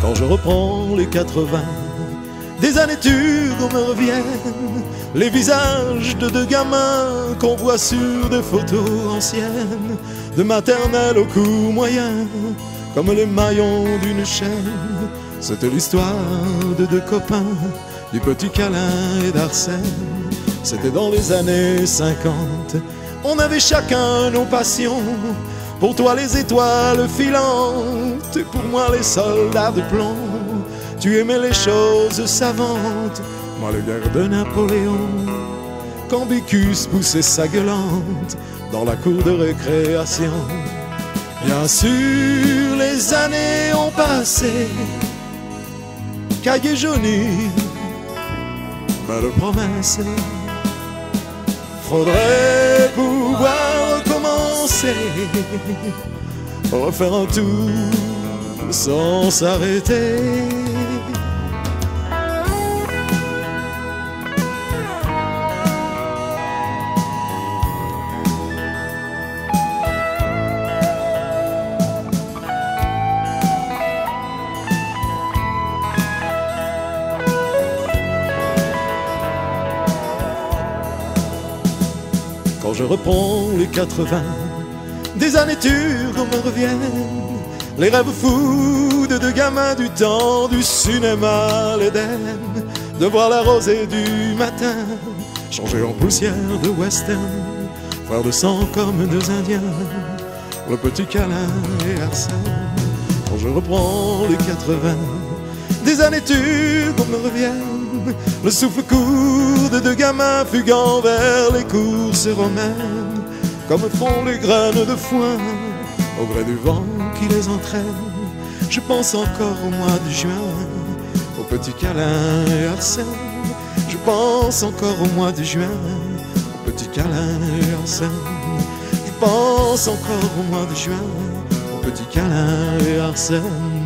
Quand je reprends les 80, des années dures me reviennent, les visages de deux gamins qu'on voit sur des photos anciennes, de maternelle au cou moyen, comme les maillons d'une chaîne. C'était l'histoire de deux copains, du petit Câlin et d'Arsène. C'était dans les années 50, on avait chacun nos passions. Pour toi les étoiles filantes, et pour moi les soldats de plomb. Tu aimais les choses savantes, moi les guerres de Napoléon. Quand Bicus poussait sa gueulante dans la cour de récréation. Bien sûr les années ont passé, cahiers jaunis, belles promesses. Faudrait pouvoir recommencer, refaire un tour sans s'arrêter. Quand je reprends les 80, des années dures me reviennent, les rêves fous de deux gamins du temps du cinéma, l'Éden, de voir la rosée du matin changer en poussière de western, frères de sang comme deux Indiens, le petit Câlin et Arsène. Quand je reprends les 80, des années dures me reviennent, le souffle court de deux gamins fuguant vers les courses romaines, comme font les graines de foin au gré du vent qui les entraîne. Je pense encore au mois de juin, au petit Câlin et Arsène. Je pense encore au mois de juin, au petit Câlin et Arsène. Je pense encore au mois de juin, au petit Câlin et Arsène.